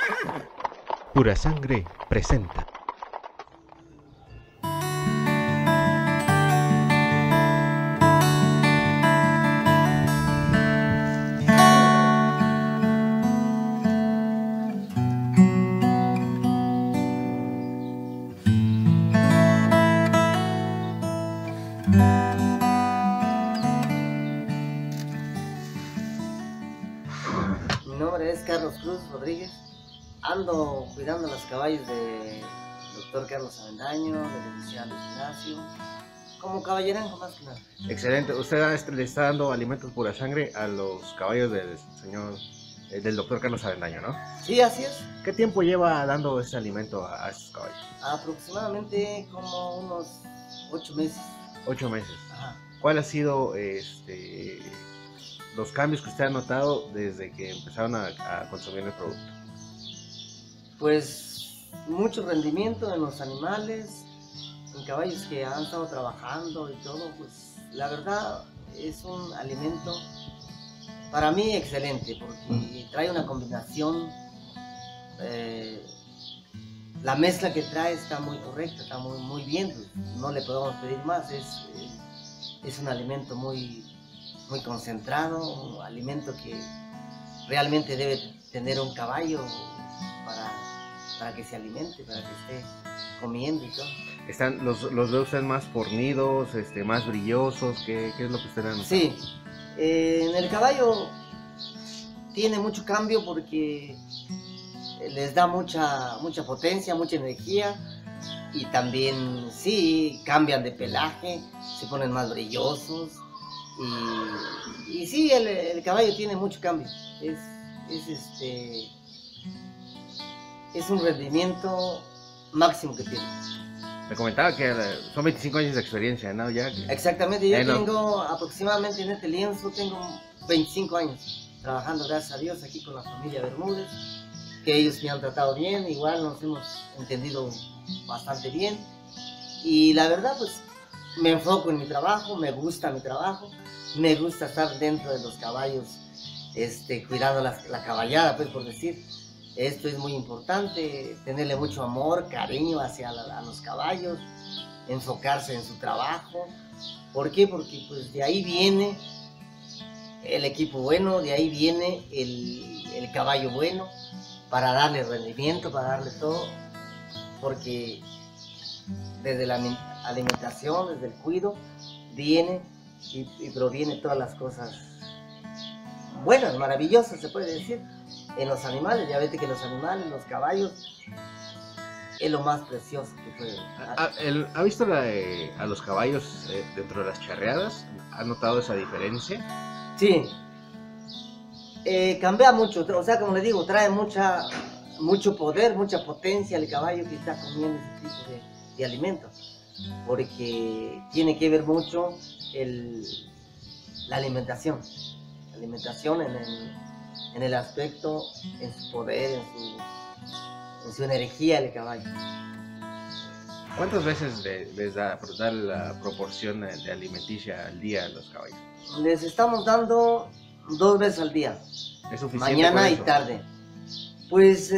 Pura Sangre presenta. Mi nombre es Carlos Cruz Rodríguez. Ando cuidando los caballos del doctor Carlos Avendaño, del licenciado Ignacio, como caballerango más que nada. Excelente. Usted le está dando alimentos pura sangre a los caballos del señor, del doctor Carlos Avendaño, ¿no? Sí, así es. ¿Qué tiempo lleva dando ese alimento a esos caballos? Aproximadamente como unos 8 meses. 8 meses. Ajá. ¿Cuál ha sido los cambios que usted ha notado desde que empezaron a consumir el producto? Pues mucho rendimiento en los animales, en caballos que han estado trabajando y todo, pues la verdad es un alimento para mí excelente porque trae una combinación, la mezcla que trae está muy correcta, está muy bien, pues, no le podemos pedir más, es un alimento muy concentrado, un alimento que realmente debe tener un caballo para que se alimente, para que esté comiendo y todo. ¿Los ve usted más fornidos, más brillosos? ¿Qué es lo que usted ha notado? Sí, en el caballo tiene mucho cambio porque les da mucha potencia, mucha energía, y también sí, cambian de pelaje, se ponen más brillosos, y sí, el caballo tiene mucho cambio, es un rendimiento máximo que tiene. Me comentaba que son 25 años de experiencia, ¿no? Ya. Exactamente, yo no. tengo aproximadamente en este lienzo, tengo 25 años trabajando, gracias a Dios, aquí con la familia Bermúdez, que ellos me han tratado bien, igual nos hemos entendido bastante bien, y la verdad pues me enfoco en mi trabajo, me gusta mi trabajo, me gusta estar dentro de los caballos, cuidando la caballada, pues por decir. Esto es muy importante, tenerle mucho amor, cariño hacia a los caballos, enfocarse en su trabajo. ¿Por qué? Porque pues de ahí viene el equipo bueno, de ahí viene el caballo bueno, para darle rendimiento, para darle todo, porque desde la alimentación, desde el cuido, viene y proviene todas las cosas buenas, maravillosas, se puede decir, en los animales. Ya vete que los animales, los caballos, es lo más precioso que puede haber. ¿Ha visto a los caballos dentro de las charreadas? ¿Ha notado esa diferencia? Sí, cambia mucho, o sea, como le digo, trae mucho poder, mucha potencia el caballo que está comiendo ese tipo de alimentos, porque tiene que ver mucho la alimentación en el aspecto, en su poder, en su energía el caballo. ¿Cuántas veces les da la proporción de alimenticia al día a los caballos? Les estamos dando 2 veces al día, ¿Es suficiente? mañana y tarde. Pues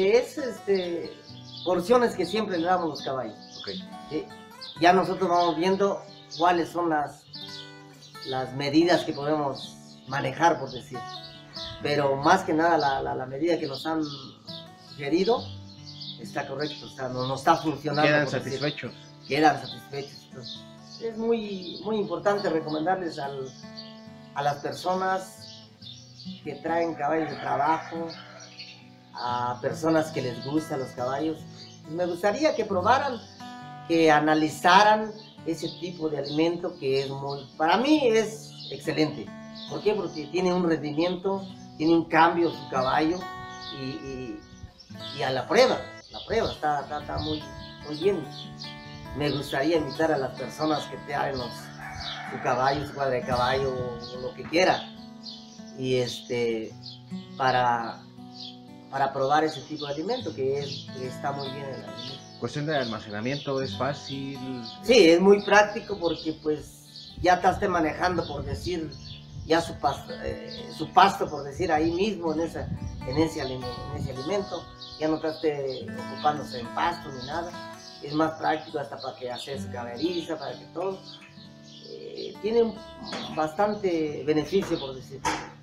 porciones que siempre le damos a los caballos. Okay. ¿Sí? Ya nosotros vamos viendo cuáles son las medidas que podemos manejar, por decir. Pero más que nada la medida que nos han sugerido está correcto, no está funcionando. ¿Quedan satisfechos? Quedan satisfechos. Entonces, es muy importante recomendarles a las personas que traen caballos de trabajo, a personas que les gustan los caballos. Me gustaría que probaran, que analizaran ese tipo de alimento que para mí es excelente. ¿Por qué? Porque tiene un rendimiento, tiene un cambio su caballo, y a la prueba está muy bien. Me gustaría invitar a las personas que traen su caballo, su cuadra de caballo, o lo que quiera, y para probar ese tipo de alimento que está muy bien el alimento. ¿Cuestión de almacenamiento es fácil? Sí, es muy práctico porque pues ya estás manejando, por decir, ya su pasto, por decir, ahí mismo, en ese alimento, ya no esté ocupándose en pasto ni nada, es más práctico hasta para que haces caberiza, para que todo, tiene bastante beneficio, por decir,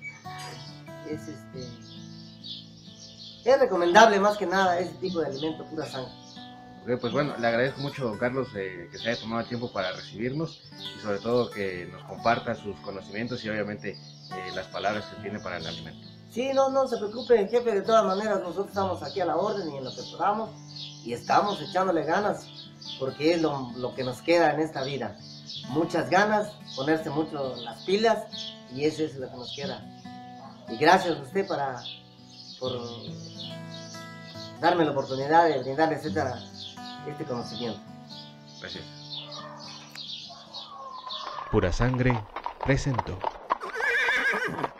es recomendable más que nada ese tipo de alimento, pura sangre. Ok, pues bueno, le agradezco mucho, don Carlos, que se haya tomado el tiempo para recibirnos y sobre todo que nos comparta sus conocimientos y obviamente las palabras que tiene para el alimento. Sí, no se preocupe, jefe, de todas maneras nosotros estamos aquí a la orden y en lo que podamos y estamos echándole ganas porque es lo que nos queda en esta vida. Muchas ganas, ponerse mucho las pilas y eso es lo que nos queda. Y gracias a usted por darme la oportunidad de brindarles este conocimiento. Gracias. Pura Sangre presentó.